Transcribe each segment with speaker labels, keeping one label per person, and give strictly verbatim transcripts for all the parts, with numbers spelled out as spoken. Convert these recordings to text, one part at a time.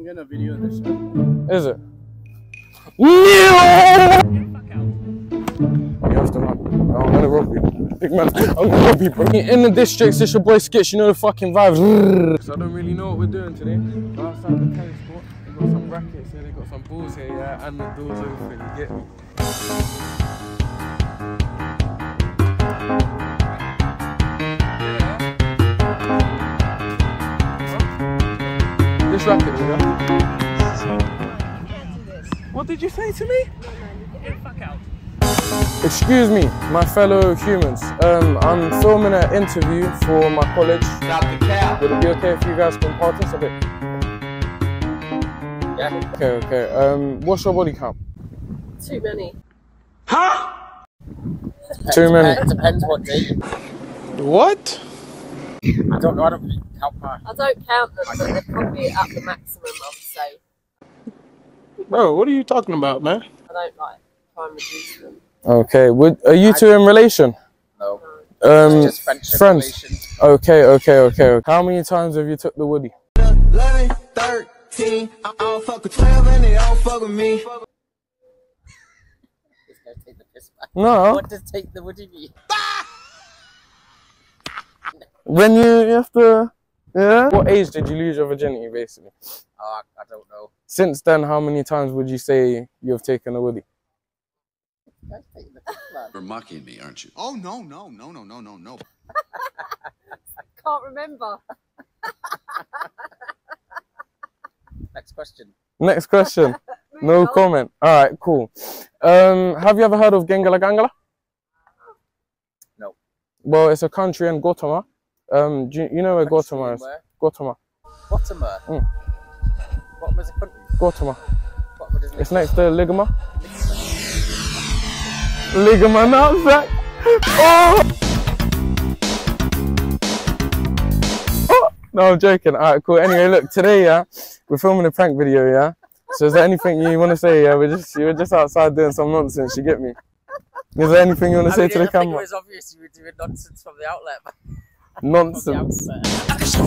Speaker 1: gonna video this.
Speaker 2: Is it? Yeah! You have to run. I'm gonna rob you. Big man, I'm gonna rob you, bro. In the districts, it's your boy Skitch, you know the fucking vibes. So I don't really know what we're doing today. We're outside the tennis court. We've got some rackets here, they've got some balls here, yeah, and the doors open, you get me? This racket, yeah? What did you say to me?
Speaker 1: Get the fuck out.
Speaker 2: Excuse me, my fellow humans. Um, I'm filming an interview for my college.
Speaker 3: Stop the cap.
Speaker 2: Would it be okay if you guys can participate?
Speaker 3: Yeah.
Speaker 2: Okay, okay. Um, what's your body count?
Speaker 4: Too many.
Speaker 3: Huh?
Speaker 2: Too many.
Speaker 3: It depends what day.
Speaker 2: What?
Speaker 3: I don't know. I don't really count my.
Speaker 4: I don't count them, but they're probably at the maximum, I would say.
Speaker 1: Bro, what are you talking about, man?
Speaker 4: I don't like try and reduce them.
Speaker 2: Okay, would, are you two in relation?
Speaker 3: No.
Speaker 2: Um,
Speaker 3: Just friendship
Speaker 2: friends.
Speaker 3: relations.
Speaker 2: Okay, okay, okay. How many times have you took the woody?
Speaker 5: eleven, thirteen, I don't fuck with twelve and they don't fuck with me.
Speaker 3: Just go take the piss back.
Speaker 2: No.
Speaker 3: What does take the woody mean?
Speaker 2: When you, you have to, yeah? What age did you lose your virginity, basically?
Speaker 3: Oh, I, I don't know.
Speaker 2: Since then, how many times would you say you've taken a woody?
Speaker 3: Guys taking the piss, man.
Speaker 6: You're mocking me, aren't you?
Speaker 5: Oh, no, no, no, no, no, no, no.
Speaker 4: Can't remember.
Speaker 3: Next question.
Speaker 2: Next question. No comment. All right, cool. Um, have you ever heard of Gengala Gangala?
Speaker 3: No.
Speaker 2: Well, it's a country in Gautama. Um, do you, you know where
Speaker 3: Country
Speaker 2: Gautama is?
Speaker 3: where?
Speaker 2: Gautama.
Speaker 3: Gautama.
Speaker 2: Mm.
Speaker 3: Gautama is a country.
Speaker 2: Gautama.
Speaker 3: Gautama doesn't
Speaker 2: It's next to Ligama. Ligama knapsack. Oh! Oh! No, I'm joking. All right, cool. Anyway, look, today, yeah, we're filming a prank video, yeah? So is there anything you want to say? Yeah, we're just, you're just outside doing some nonsense, you get me? Is there anything you want to
Speaker 3: I
Speaker 2: say
Speaker 3: mean,
Speaker 2: to the
Speaker 3: I think
Speaker 2: camera?
Speaker 3: it was obvious you were doing nonsense from the outlet.
Speaker 2: Nonsense.
Speaker 3: From the outset.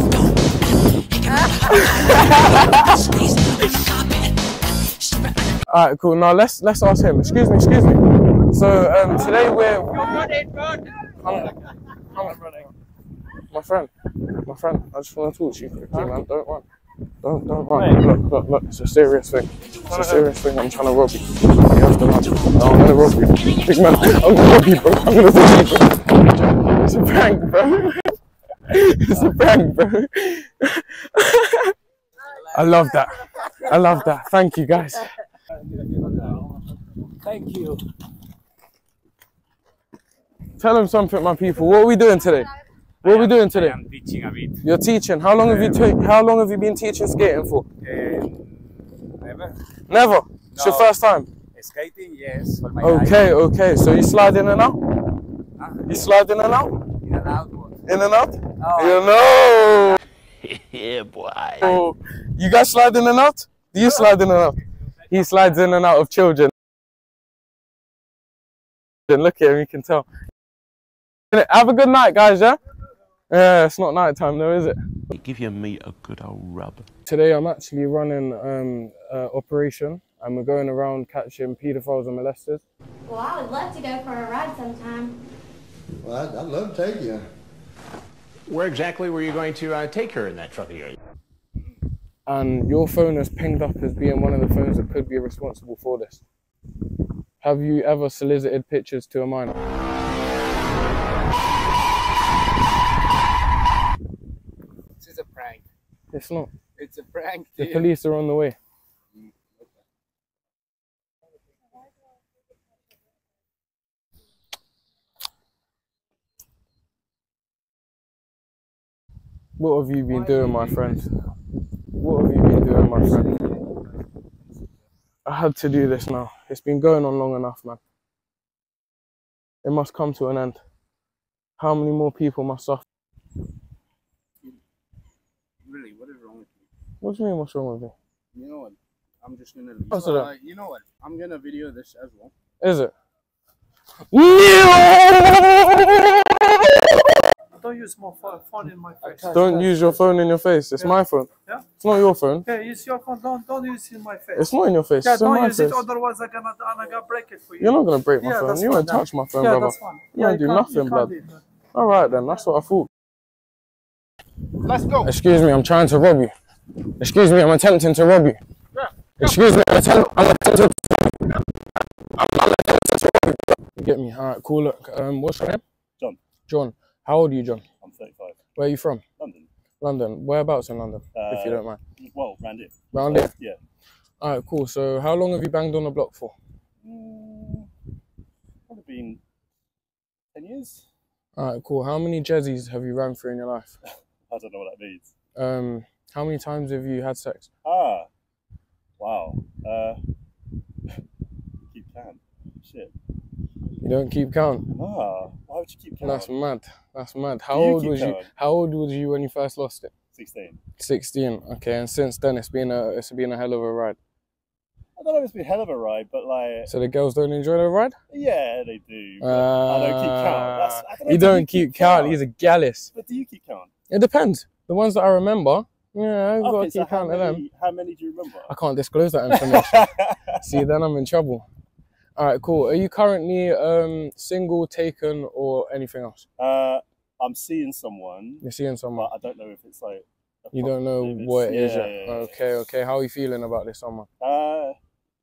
Speaker 2: Alright, cool. Now let's let's ask him. Excuse me, excuse me. So um, today we're I'm, I'm, my friend, my friend. I just want to talk to you quickly, man. Don't run. Don't don't run. Look, look, look. It's a serious thing. It's a serious thing. I'm trying to rob you. You have to run. No, I'm gonna rob you. Big man, I'm gonna rob you, bro. I'm gonna rob you, bro. It's a prank, bro. It's a prank, bro. I love that. I love that. Thank you, guys.
Speaker 1: Thank you.
Speaker 2: Tell them something, my people. What are we doing today? What are we doing today?
Speaker 1: I'm teaching a bit.
Speaker 2: You're teaching. How long have you ta- How long have you been teaching skating for?
Speaker 1: Uh, never.
Speaker 2: Never. It's your
Speaker 1: No.
Speaker 2: first time.
Speaker 1: Skating, yes. For my
Speaker 2: Okay, okay. So you slide in and out?
Speaker 1: Huh?
Speaker 2: You slide in and out?
Speaker 1: In and out. What?
Speaker 2: In and out?
Speaker 1: Oh.
Speaker 2: You know.
Speaker 6: Yeah, boy.
Speaker 2: Oh, you guys slide in and out? Do you slide in and out? He slides in and out of children. Look at him, you can tell. Have a good night, guys, yeah? Yeah, it's not night time though, is it?
Speaker 6: Give your meat a good old rub.
Speaker 2: Today I'm actually running um, uh, operation and we're going around catching paedophiles and molesters.
Speaker 7: Well, I would love to go for a ride sometime.
Speaker 5: Well, I'd, I'd love to take you.
Speaker 8: Where exactly were you going to uh, take her in that truck of yours?
Speaker 2: And your phone is pinged up as being one of the phones that could be responsible for this. Have you ever solicited pictures to a minor?
Speaker 3: This is a prank.
Speaker 2: It's not.
Speaker 3: It's a prank.
Speaker 2: The
Speaker 3: dear.
Speaker 2: police are on the way. What have you been doing, my friend? What have you been doing, my friend? I had to do this now. It's been going on long enough, man. It must come to an end. How many more people must suffer?
Speaker 1: Really, what is wrong with you?
Speaker 2: What do you mean, what's wrong with me?
Speaker 1: You know what? I'm just gonna leave.
Speaker 2: What's
Speaker 1: So,
Speaker 2: it?
Speaker 1: uh, you know what? I'm gonna video this as well.
Speaker 2: Is it?
Speaker 1: I thought
Speaker 9: don't use my phone, phone in my face.
Speaker 2: Don't use your phone in your face. It's
Speaker 9: Yeah.
Speaker 2: my phone.
Speaker 9: Yeah?
Speaker 2: It's not your phone.
Speaker 9: Yeah, use your phone. Don't don't use it in my face.
Speaker 2: It's not in your face.
Speaker 9: Yeah,
Speaker 2: It's in
Speaker 9: don't
Speaker 2: my
Speaker 9: use
Speaker 2: face.
Speaker 9: it. Otherwise, I'm gonna I'm gonna break it for you.
Speaker 2: You're not gonna break my
Speaker 9: Yeah,
Speaker 2: phone.
Speaker 9: that's
Speaker 2: You
Speaker 9: fine,
Speaker 2: won't
Speaker 9: then.
Speaker 2: touch my phone,
Speaker 9: Yeah,
Speaker 2: brother.
Speaker 9: that's fine.
Speaker 2: You
Speaker 9: Yeah,
Speaker 2: won't do
Speaker 9: can't-
Speaker 2: nothing,
Speaker 9: you
Speaker 2: blood.
Speaker 9: can't do that.
Speaker 2: All right then. That's what I thought.
Speaker 1: Let's go.
Speaker 2: Excuse me. I'm trying to rob you. Excuse me. I'm attempting to rob you.
Speaker 1: Yeah.
Speaker 2: Excuse me. I'm, attempt, I'm attempting. I'm, I'm attempting to rob you. You get me? All right. Cool. Look. Um. What's your name?
Speaker 10: John.
Speaker 2: John. How old are you, John?
Speaker 10: I'm thirty-five.
Speaker 2: Where are you from?
Speaker 10: London.
Speaker 2: London. Whereabouts in London,
Speaker 10: Uh,
Speaker 2: if you don't mind?
Speaker 10: Well, round it.
Speaker 2: Round it?
Speaker 10: Yeah.
Speaker 2: All right, cool. So how long have you banged on the block for?
Speaker 10: Mm, probably been ten years.
Speaker 2: All right, cool. How many jezzies have you ran through in your life?
Speaker 10: I don't know what that means.
Speaker 2: Um, how many times have you had sex?
Speaker 10: Ah, wow. Uh, keep count. Shit.
Speaker 2: You don't keep count.
Speaker 10: Ah, why would you keep count?
Speaker 2: That's mad. That's mad. How
Speaker 10: Do you
Speaker 2: old
Speaker 10: keep
Speaker 2: was you?
Speaker 10: count?
Speaker 2: How old was you when you first lost it?
Speaker 10: Sixteen.
Speaker 2: Sixteen. Okay, and since then it's been a it's been a hell of a ride.
Speaker 10: I don't know if it's been a hell of a ride, but like,
Speaker 2: So the girls don't enjoy the ride?
Speaker 10: yeah, they do. But
Speaker 2: Uh,
Speaker 10: I don't keep count. That's, I don't know,
Speaker 2: you
Speaker 10: do
Speaker 2: don't keep count. He's a gallus.
Speaker 10: But do you keep count?
Speaker 2: It depends. The ones that I remember, yeah, I've got
Speaker 10: Okay,
Speaker 2: to
Speaker 10: so
Speaker 2: keep
Speaker 10: how
Speaker 2: count of them.
Speaker 10: many, how many do you remember?
Speaker 2: I can't disclose that information. See, then I'm in trouble. All right, cool. Are you currently um, single, taken, or anything else?
Speaker 10: Uh, I'm seeing someone,
Speaker 2: You're seeing someone.
Speaker 10: but I don't know if it's like. a
Speaker 2: You don't know
Speaker 10: proper-
Speaker 2: what it is
Speaker 10: yeah,
Speaker 2: yet.
Speaker 10: yeah, yeah,
Speaker 2: Okay, okay. How are you feeling about this someone?
Speaker 10: Uh,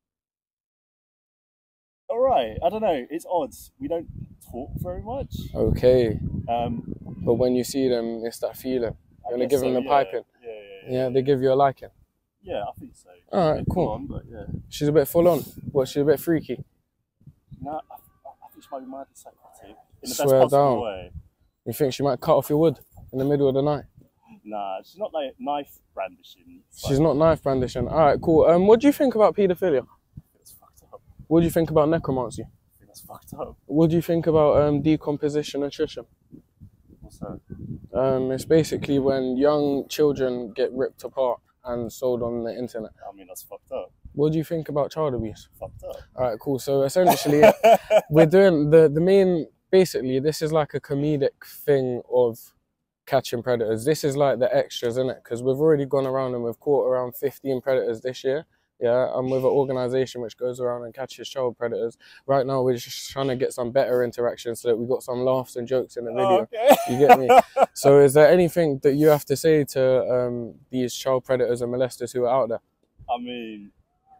Speaker 10: all right. I don't know. It's odds. We don't talk very much.
Speaker 2: Okay.
Speaker 10: Um,
Speaker 2: But when you see them, it's that feeling.
Speaker 10: I
Speaker 2: You're gonna
Speaker 10: guess
Speaker 2: give
Speaker 10: so,
Speaker 2: them the
Speaker 10: yeah.
Speaker 2: piping.
Speaker 10: Yeah, yeah, yeah.
Speaker 2: Yeah, they give you a liking.
Speaker 10: Yeah, I think so.
Speaker 2: All right,
Speaker 10: It's
Speaker 2: cool.
Speaker 10: full on, but yeah.
Speaker 2: She's a bit full on. What? She's a bit freaky.
Speaker 10: No, I, I think she might be mad psychotic in the
Speaker 2: Swear
Speaker 10: best possible
Speaker 2: down.
Speaker 10: way.
Speaker 2: You think she might cut off your wood in the middle of the night?
Speaker 10: Nah, she's not like knife brandishing.
Speaker 2: She's not knife brandishing. All right, cool. Um, what do you think about paedophilia?
Speaker 10: It's fucked up.
Speaker 2: What do you think about necromancy?
Speaker 10: I think that's fucked up.
Speaker 2: What do you think about um, decomposition attrition?
Speaker 10: What's that?
Speaker 2: Um, it's basically when young children get ripped apart and sold on the internet.
Speaker 10: I mean, that's fucked up.
Speaker 2: What do you think about child abuse?
Speaker 10: Fucked up.
Speaker 2: All right, cool. So essentially, we're doing the the main. Basically, this is like a comedic thing of catching predators. This is like the extras, isn't it? Because we've already gone around and we've caught around fifteen predators this year. Yeah, I'm with an organisation which goes around and catches child predators. Right now, we're just trying to get some better interaction so that we got some laughs and jokes in the video.
Speaker 10: Oh, okay.
Speaker 2: You get me? So is there anything that you have to say to um, these child predators and molesters who are out there?
Speaker 10: I mean,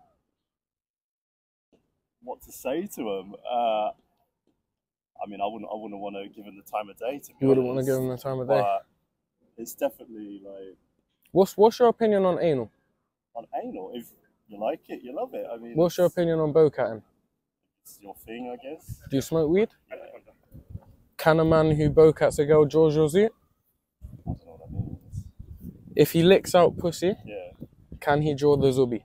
Speaker 10: what to say to them? Uh, I mean, I wouldn't. I wouldn't want to give them the time of day. To be
Speaker 2: You wouldn't want to
Speaker 10: honest.
Speaker 2: give them the time of day.
Speaker 10: But it's definitely like
Speaker 2: What's What's your opinion on anal?
Speaker 10: on anal. If you like it, you love it. I mean,
Speaker 2: What's your opinion on bowcatting?
Speaker 10: It's your thing, I guess.
Speaker 2: Do you smoke weed?
Speaker 10: Yeah.
Speaker 2: Can a man who bowcats a girl jaws your zoo?
Speaker 10: I don't know what that means.
Speaker 2: If he licks out pussy,
Speaker 10: Yeah.
Speaker 2: can he draw the zubi?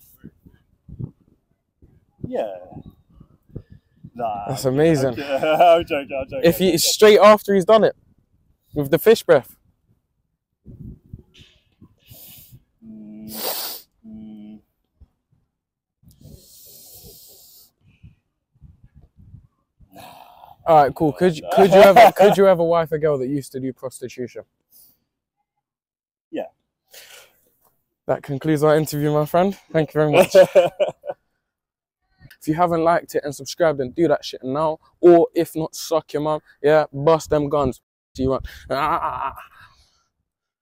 Speaker 10: Yeah. Nah.
Speaker 2: That's
Speaker 10: I'm
Speaker 2: amazing.
Speaker 10: joking. I'm joking. I'm joking.
Speaker 2: If
Speaker 10: I'm
Speaker 2: he
Speaker 10: joking.
Speaker 2: straight after he's done it with the fish breath.
Speaker 10: Mm, mm.
Speaker 2: All right, cool. Could you, could you ever could you ever wife a girl that used to do prostitution?
Speaker 10: Yeah.
Speaker 2: That concludes our interview, my friend. Thank you very much. If you haven't liked it and subscribed, then do that shit now. Or if not, suck your mum. Yeah, bust them guns. See you on.